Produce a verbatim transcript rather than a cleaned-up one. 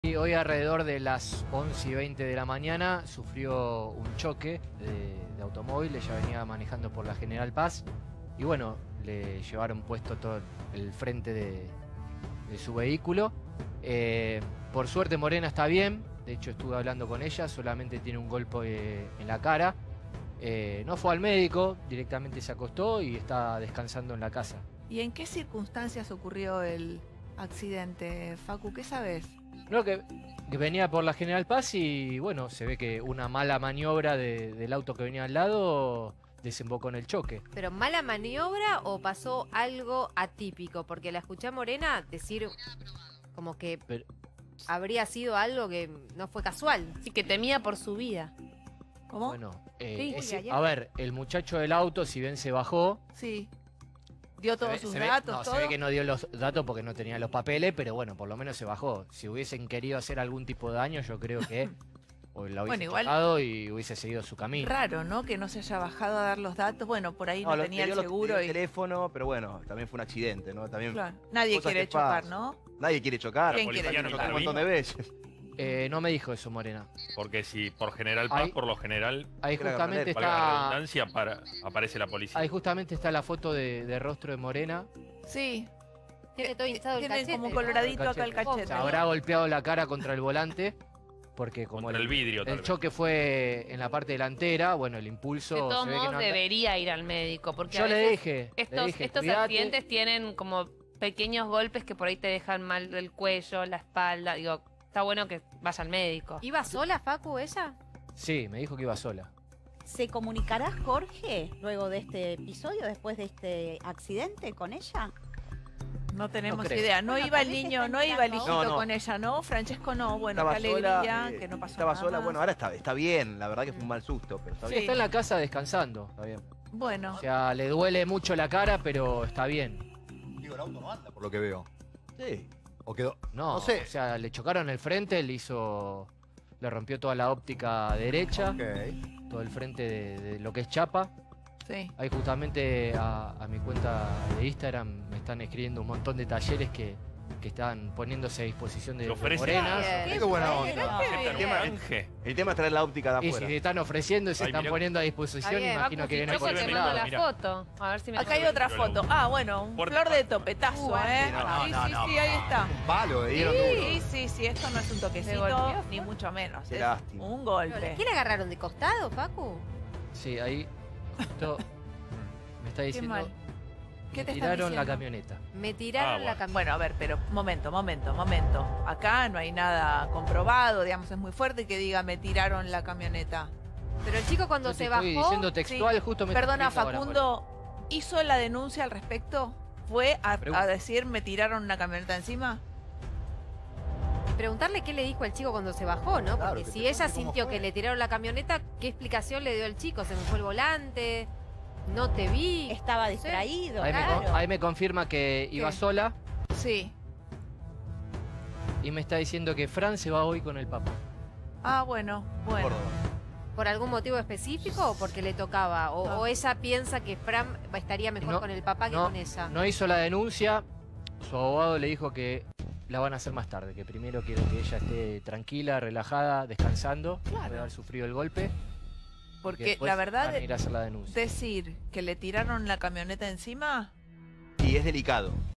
Y hoy alrededor de las once y veinte de la mañana sufrió un choque de, de automóvil, ella venía manejando por la General Paz y bueno, le llevaron puesto todo el frente de, de su vehículo. Eh, por suerte Morena está bien, de hecho estuve hablando con ella, solamente tiene un golpe eh, en la cara. Eh, no fue al médico, directamente se acostó y está descansando en la casa. ¿Y en qué circunstancias ocurrió el accidente, Facu? ¿Qué sabes? No, que, que venía por la General Paz y bueno, se ve que una mala maniobra de, del auto que venía al lado desembocó en el choque. ¿Pero mala maniobra o pasó algo atípico? Porque la escuché a Morena decir como que Pero, habría sido algo que no fue casual. Sí, que temía por su vida. ¿Cómo? bueno, eh, Sí, ese- uy, allá. a ver, el muchacho del auto, si bien se bajó, Sí. ¿Dio se todos ve, sus se ve- datos, no, todo? se ve que no dio los datos porque no tenía los papeles, pero bueno, por lo menos se bajó. Si hubiesen querido hacer algún tipo de daño, yo creo que o la hubiese Bueno, igual- tocado y hubiese seguido su camino. Raro, ¿no? Que no se haya bajado a dar los datos. Bueno, por ahí no, lo- tenía le el dio los- le seguro. dio el y... teléfono, pero bueno, también fue un accidente, ¿no? También Claro, nadie cosas quiere que chocar, pasan. ¿no? Nadie quiere chocar. ¿Quién La quiere policía chocar? chocó un montón de veces. Eh, no me dijo eso, Morena. Porque si por General Paz, Ahí- por lo general, Ahí Creo que justamente valga la está, redundancia, para, aparece la policía. ahí justamente está la foto de, de rostro de Morena. Sí. Tiene todo hinchado el Tiene cachete, como ¿no? coloradito acá el Cachete. cachete. Se habrá golpeado la cara contra el volante, porque como Contra el vidrio, tal el vez. choque fue en la parte delantera, bueno, el impulso... De todos se ve que modos no anda- debería ir al médico, porque Yo a le veces dije, le estos, dije, estos "Cuidate". accidentes tienen como pequeños golpes que por ahí te dejan mal el cuello, la espalda. Digo, está bueno que vaya al médico. ¿Iba sola, Facu, ella? Sí, me dijo que iba sola. ¿Se comunicará Jorge luego de este episodio, después de este accidente con ella? No tenemos No creo. idea. No Bueno, iba el tal vez niño, está no iba el mirando. hijito No, no. con ella, ¿no? Francesco no. Bueno, Estaba qué alegría, sola, eh, que no pasó Estaba nada sola, más. bueno, ahora está, está bien. La verdad que fue un mal susto, pero está Sí. bien. Está en la casa descansando. Está bien. Bueno, O sea, le duele mucho la cara, pero está bien. Digo, el auto no anda, por lo que veo. Sí. O quedó. No, No sé. o sea, le chocaron el frente, le hizo... Le rompió toda la óptica derecha, Ok. todo el frente de, de lo que es chapa. sí. Ahí justamente a, a mi cuenta de Instagram me están escribiendo un montón de talleres que, que están poniéndose a disposición de, ¿Se de ofrece? Morena. Bien. Qué buena Bueno. onda. ¿Aceptan tema- un canje? El tema es traer la óptica de Y afuera. si están ofreciendo y se Ay, están mirá. poniendo a disposición, Está bien. imagino Facu, que si vienen choco, por te ese mando lado. la Mira. foto. A ver si me Acá hay otra foto. Ah, bueno, un Fuerte flor de impacto. topetazo, Uh, ¿eh? no, sí, no, sí, no. sí, ahí está. Un palo, le dieron duro. Sí, sí, sí, esto no es un ¿Se toquecito, golpeó? ni mucho menos. Qué Es lástima. un golpe. ¿Qué le agarraron de costado, Facu? Sí, ahí justo me está Qué diciendo, mal. ¿Qué te me están tiraron la diciendo? camioneta. Me tiraron Ah, la bueno. camioneta. Bueno, a ver, pero momento, momento, momento. Acá no hay nada comprobado, digamos, es muy fuerte que diga me tiraron la camioneta. Pero el chico cuando Yo te se estoy bajó... diciendo textual, justo me está Perdona, escribiendo ahora, Facundo, ¿hizo la denuncia al respecto? ¿Fue a, Pregunta. a decir me tiraron una camioneta encima? Preguntarle qué le dijo el chico cuando se bajó, ¿no? Claro, Porque que si te ella cuente cómo sintió fue. que le tiraron la camioneta, ¿qué explicación le dio el chico? ¿Se me fue el volante? ¿No te vi? Estaba No sé. distraído, Ahí, me, claro. con- ahí me confirma que iba ¿Qué? sola Sí. y me está diciendo que Fran se va hoy con el papá. Ah, bueno, bueno. Córdoba. ¿Por algún motivo específico o porque le tocaba? ¿O, No. o ella piensa que Fran estaría mejor No, con el papá que no, con ella? No hizo la denuncia, su abogado le dijo que la van a hacer más tarde, que primero quiero que ella esté tranquila, relajada, descansando, Claro. puede haber sufrido el golpe. y Porque después la verdad, van a ir a hacer la denuncia. decir que le tiraron la camioneta encima Y es delicado.